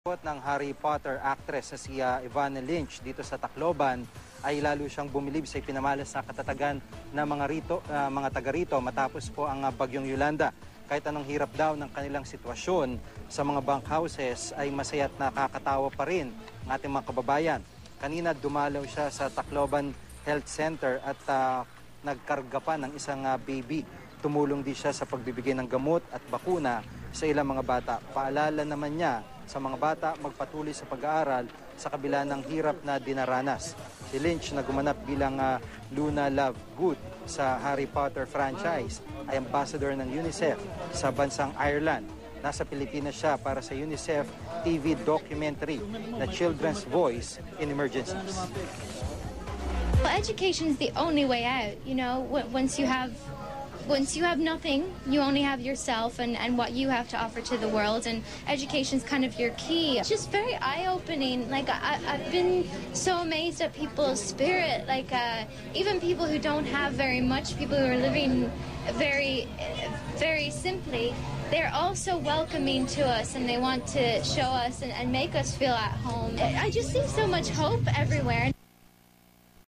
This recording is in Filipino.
Ng Harry Potter actress na si Evanna Lynch dito sa Tacloban ay lalo siyang bumilib sa ipinamalas na katatagan ng mga taga rito matapos po ang bagyong Yolanda. Kahit anong hirap daw ng kanilang sitwasyon sa mga bunkhouses ay masaya at nakakatawa pa rin ng ating mga kababayan. Kanina dumalaw siya sa Tacloban Health Center at nagkarga pa ng isang baby. Tumulong din siya sa pagbibigay ng gamot at bakuna sa ilang mga bata. Paalala naman niya sa mga bata magpatuloy sa pag-aaral sa kabila ng hirap na dinaranas. Si Lynch na gumanap bilang Luna Lovegood sa Harry Potter franchise ay ambassador ng UNICEF sa bansang Ireland. Nasa Pilipinas siya para sa UNICEF TV documentary na Children's Voice in Emergencies. Well, education is the only way out. You know, once you have nothing, you only have yourself and what you have to offer to the world, and education is kind of your key. It's just very eye-opening. Like, I've been so amazed at people's spirit. Like, even people who don't have very much, people who are living very, very simply, they're also welcoming to us, and they want to show us and make us feel at home. I just see so much hope everywhere.